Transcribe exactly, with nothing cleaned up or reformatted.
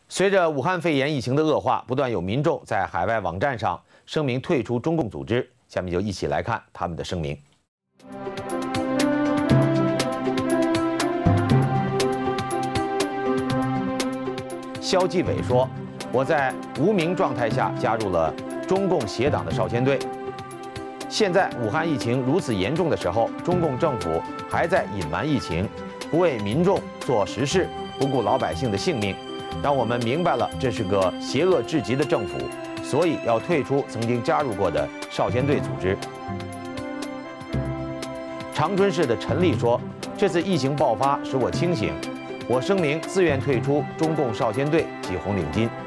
随着武汉肺炎疫情的恶化，不断有民众在海外网站上声明退出中共组织。下面就一起来看他们的声明。肖继伟说：“我在无名状态下加入了中共邪党的少先队。现在武汉疫情如此严重的时候，中共政府还在隐瞒疫情，不为民众做实事，不顾老百姓的性命。” 让我们明白了，这是个邪恶至极的政府，所以要退出曾经加入过的少先队组织。长春市的陈丽说：“这次疫情爆发使我清醒，我声明自愿退出中共少先队及红领巾。”